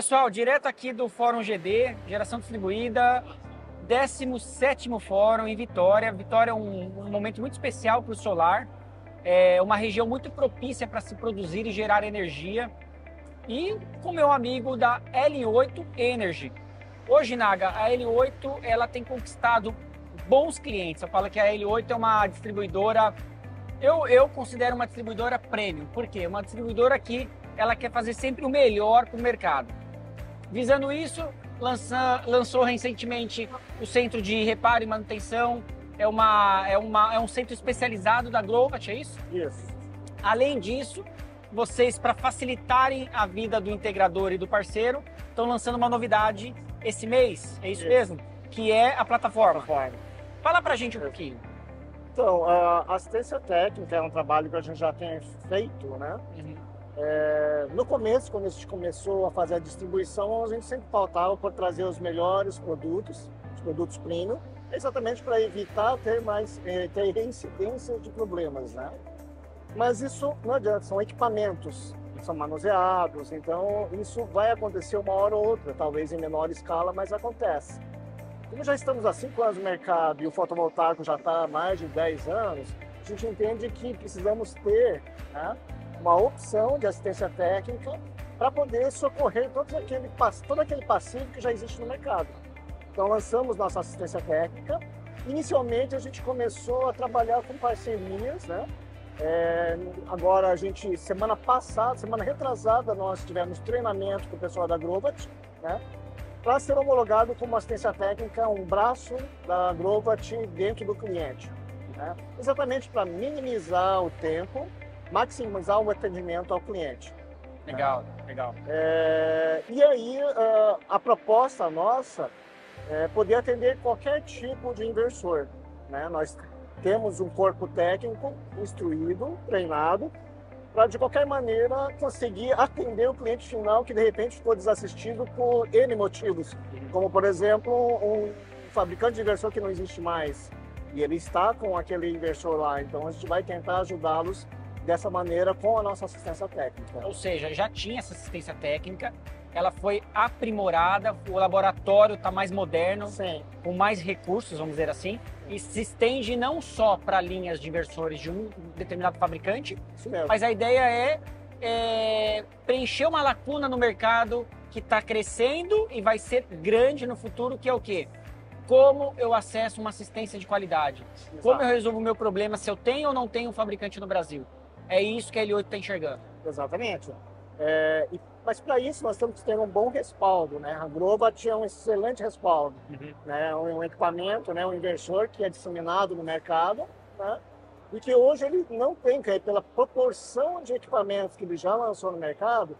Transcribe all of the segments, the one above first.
Pessoal, direto aqui do Fórum GD, Geração Distribuída, 17º Fórum em Vitória. Vitória é um momento muito especial para o solar, é uma região muito propícia para se produzir e gerar energia. E com meu amigo da L8 Energy. Hoje, Naga, a L8 ela tem conquistado bons clientes. Eu falo que a L8 é uma distribuidora, eu considero uma distribuidora premium. Por quê? Uma distribuidora que ela quer fazer sempre o melhor para o mercado. Visando isso, lançou recentemente o Centro de Reparo e Manutenção. É um centro especializado da Glovat, é isso? Isso. Além disso, vocês, para facilitarem a vida do integrador e do parceiro, estão lançando uma novidade esse mês, é isso mesmo? Que é a plataforma. Fala pra gente um pouquinho. Então, a assistência técnica é um trabalho que a gente já tem feito, né? No começo, quando a gente começou a fazer a distribuição, a gente sempre pautava por trazer os melhores produtos, os produtos premium, exatamente para evitar ter reincidência de problemas, né? Mas isso não adianta, são equipamentos, são manuseados, então isso vai acontecer uma hora ou outra, talvez em menor escala, mas acontece. Como já estamos há 5 anos no mercado e o fotovoltaico já está há mais de 10 anos, a gente entende que precisamos ter, né, uma opção de assistência técnica para poder socorrer todo aquele passivo que já existe no mercado. Então lançamos nossa assistência técnica. Inicialmente a gente começou a trabalhar com parcerias, né? Agora a gente, semana retrasada, nós tivemos treinamento com o pessoal da Glovat, né? Para ser homologado como assistência técnica, um braço da Glovat dentro do cliente, né? Exatamente para minimizar o tempo, maximizar o atendimento ao cliente. Legal, legal. E aí a proposta nossa é poder atender qualquer tipo de inversor, né? Nós temos um corpo técnico instruído, treinado, para de qualquer maneira conseguir atender o cliente final que de repente ficou desassistido por N motivos, como por exemplo um fabricante de inversor que não existe mais e ele está com aquele inversor lá, então a gente vai tentar ajudá-los dessa maneira com a nossa assistência técnica. Ou seja, já tinha essa assistência técnica, ela foi aprimorada, o laboratório está mais moderno, Sim, com mais recursos, vamos dizer assim, e se estende não só para linhas de inversores de um determinado fabricante, isso mesmo. mas a ideia é preencher uma lacuna no mercado que está crescendo e vai ser grande no futuro, que é o quê? Como eu acesso uma assistência de qualidade? Exato. Como eu resolvo o meu problema, se eu tenho ou não tenho um fabricante no Brasil? É isso que a L8 está enxergando. Exatamente. Mas para isso nós temos que ter um bom respaldo, né? A Glovat é um excelente respaldo, né? Um equipamento, né? Um inversor que é disseminado no mercado, né? E que hoje ele não tem, pela proporção de equipamentos que ele já lançou no mercado,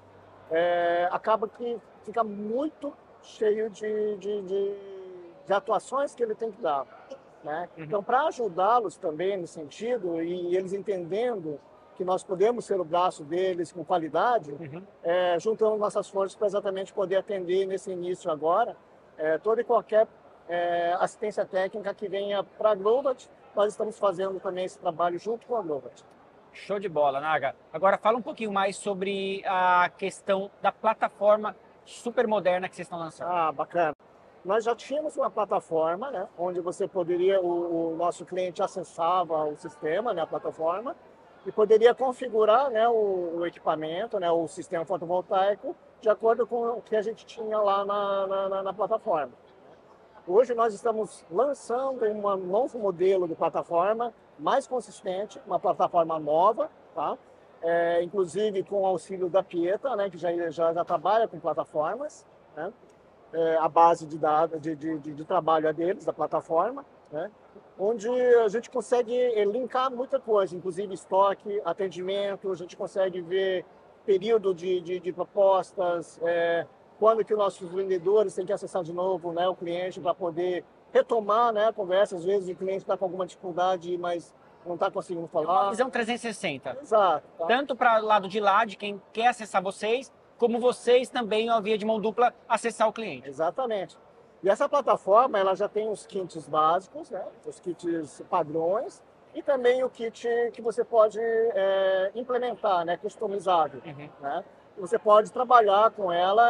acaba que fica muito cheio de atuações que ele tem que dar, né? Então, para ajudá-los também nesse sentido e eles entendendo que nós podemos ser o braço deles com qualidade, juntamos nossas forças para exatamente poder atender nesse início agora toda e qualquer assistência técnica que venha para a Glovat. Nós estamos fazendo também esse trabalho junto com a Glovat. Show de bola, Naga. Agora fala um pouquinho mais sobre a questão da plataforma super moderna que vocês estão lançando. Ah, bacana. Nós já tínhamos uma plataforma, né, onde você poderia, o nosso cliente acessava o sistema, né, a plataforma, e poderia configurar, né, o equipamento, né, o sistema fotovoltaico, de acordo com o que a gente tinha lá na plataforma. Hoje nós estamos lançando um novo modelo de plataforma, mais consistente, uma plataforma nova, tá? Inclusive com o auxílio da Pieta, né, que já trabalha com plataformas, né? A base de dados, de trabalho é deles, da plataforma, né? Onde a gente consegue linkar muita coisa, inclusive estoque, atendimento, a gente consegue ver período de propostas, quando que os nossos vendedores têm que acessar de novo, né, o cliente para poder retomar, né, a conversa. Às vezes o cliente está com alguma dificuldade, mas não está conseguindo falar. Uma visão 360. Exato. Tá? Tanto para o lado de lá, de quem quer acessar vocês, como vocês também, uma via de mão dupla, acessar o cliente. Exatamente. E essa plataforma, ela já tem os kits básicos, né, os kits padrões, e também o kit que você pode implementar, né, customizado, né? Você pode trabalhar com ela e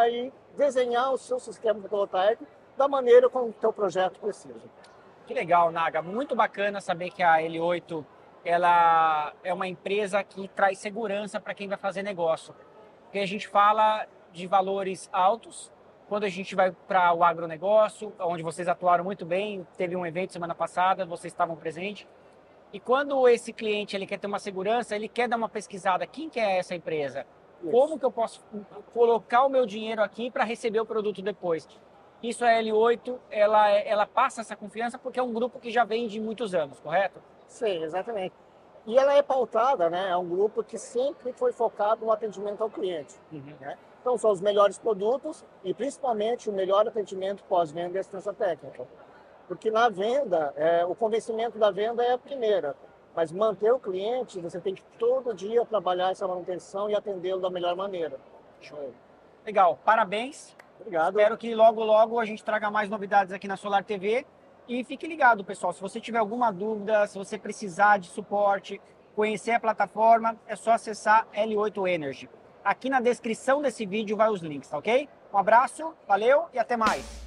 desenhar o seu sistema fotovoltaico da maneira como o teu projeto precisa. Que legal, Naga. Muito bacana saber que a L8 ela é uma empresa que traz segurança para quem vai fazer negócio. Porque a gente fala de valores altos, quando a gente vai para o agronegócio, onde vocês atuaram muito bem, teve um evento semana passada, vocês estavam presentes. E quando esse cliente ele quer ter uma segurança, ele quer dar uma pesquisada. Quem que é essa empresa? Isso. Como que eu posso colocar o meu dinheiro aqui para receber o produto depois? Isso a L8, ela passa essa confiança porque é um grupo que já vem de muitos anos, correto? Sim, exatamente. E ela é pautada, né? É um grupo que sempre foi focado no atendimento ao cliente. Né? Então, são os melhores produtos e, principalmente, o melhor atendimento pós-venda e assistência técnica. Porque na venda, o convencimento da venda é a primeira. Mas manter o cliente, você tem que todo dia trabalhar essa manutenção e atendê-lo da melhor maneira. Show. Legal, parabéns. Obrigado. Espero que logo, logo a gente traga mais novidades aqui na Solar TV. E fique ligado, pessoal. Se você tiver alguma dúvida, se você precisar de suporte, conhecer a plataforma, é só acessar L8 Energy. Aqui na descrição desse vídeo vai os links, tá ok? Um abraço, valeu e até mais.